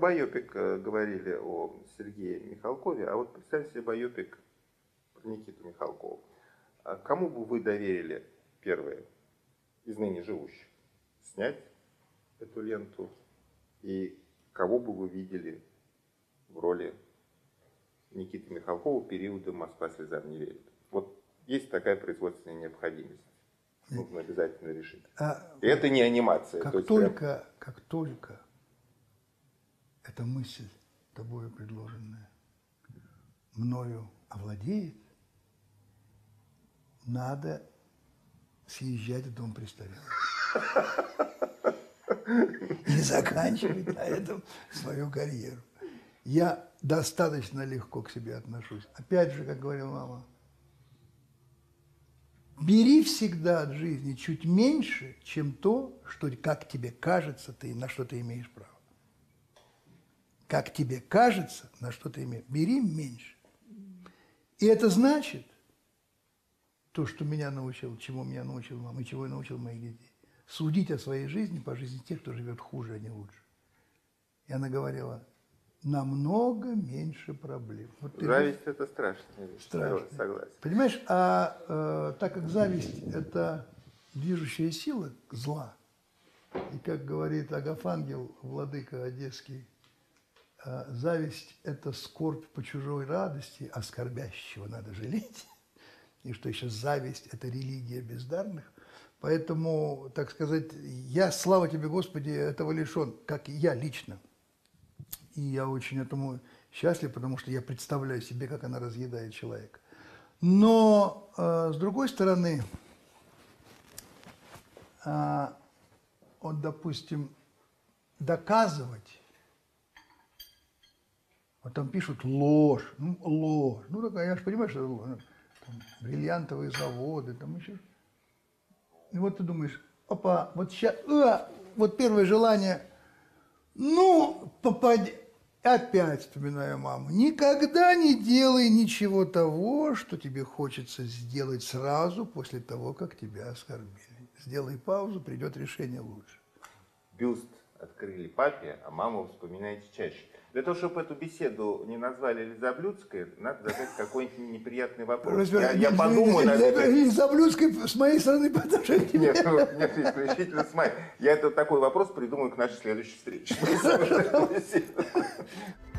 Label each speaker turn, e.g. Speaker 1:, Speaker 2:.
Speaker 1: байопик говорили о Сергее Михалкове, а вот представьте себе байопик про Никиту Михалкова. Кому бы вы доверили первое из ныне живущих снять эту ленту, и кого бы вы видели в роли Никиты Михалкова периода «Москва слезам не верит»? Вот есть такая производственная необходимость. Нужно обязательно решить. И это не анимация.
Speaker 2: Как только эта мысль, тобою предложенная, мною овладеет, надо съезжать в дом престарелых. И заканчивать на этом свою карьеру. Я достаточно легко к себе отношусь. Опять же, как говорила мама, бери всегда от жизни чуть меньше, чем то, что, как тебе кажется, на что ты имеешь право. Как тебе кажется, на что ты имеешь. Бери меньше. И это значит, то, что меня научил, чему меня научил мама, и чего я научил моих детей. Судить о своей жизни по жизни тех, кто живет хуже, а не лучше. И она говорила, намного меньше проблем. Вот
Speaker 1: зависть – это страшная вещь.
Speaker 2: Страшно.
Speaker 1: Согласен.
Speaker 2: Понимаешь, так как зависть – это движущая сила зла, и как говорит Агафангел, владыка одесский, зависть – это скорбь по чужой радости, а скорбящего надо жалеть. И что еще зависть – это религия бездарных. Поэтому, так сказать, я, слава тебе, Господи, этого лишен, как и я лично. И я очень этому счастлив, потому что я представляю себе, как она разъедает человека. Но, с другой стороны, вот, допустим, доказывать, вот там пишут ложь, ложь. Ну, такая, я же понимаю, что это ложь. Там, бриллиантовые заводы, там еще. И вот ты думаешь, опа, вот сейчас, вот первое желание, ну, попади. Опять вспоминаю маму. Никогда не делай ничего того, что тебе хочется сделать сразу после того, как тебя оскорбили. Сделай паузу, придет решение лучше.
Speaker 1: Бюст открыли папе, а маму вспоминаете чаще. Для того, чтобы эту беседу не назвали Лизоблюдской, надо задать какой-нибудь неприятный вопрос. Я подумаю над этим.
Speaker 2: Лизоблюдской с моей стороны по отношению к тебе.
Speaker 1: Нет, исключительно с моей. Я такой вопрос придумаю к нашей следующей встрече.